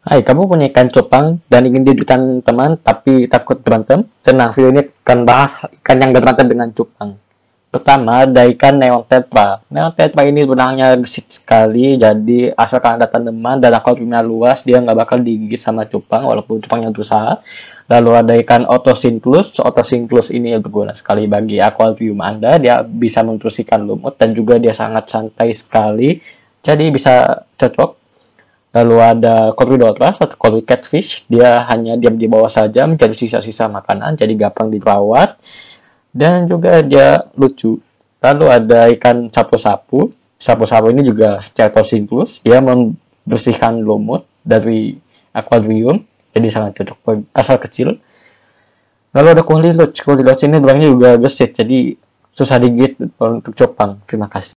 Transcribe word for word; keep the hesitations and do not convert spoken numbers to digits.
Hai, kamu punya ikan cupang dan ingin dijadikan teman tapi takut berantem? Tenang, video ini akan bahas ikan yang berantem dengan cupang. Pertama, ada ikan neon tetra. Neon tetra ini benangnya gesit sekali, jadi asalkan ada tanaman dan akuariumnya luas, dia nggak bakal digigit sama cupang walaupun cupangnya berusaha. Lalu ada ikan otosynchus. Otosynchus ini berguna sekali bagi akuarium Anda. Dia bisa menerus ikan lumut dan juga dia sangat santai sekali, jadi bisa cocok. Lalu ada Corydoras atau Cory catfish, dia hanya diam di bawah saja mencari sisa-sisa makanan, jadi gampang dirawat dan juga dia lucu. Lalu ada ikan sapu-sapu. Sapu-sapu ini juga secara siklus, dia membersihkan lumut dari akuarium, jadi sangat cocok asal kecil. Lalu ada Kuliloch. Kuliloch ini orangnya juga gesit, jadi susah digigit untuk cupang. Terima kasih.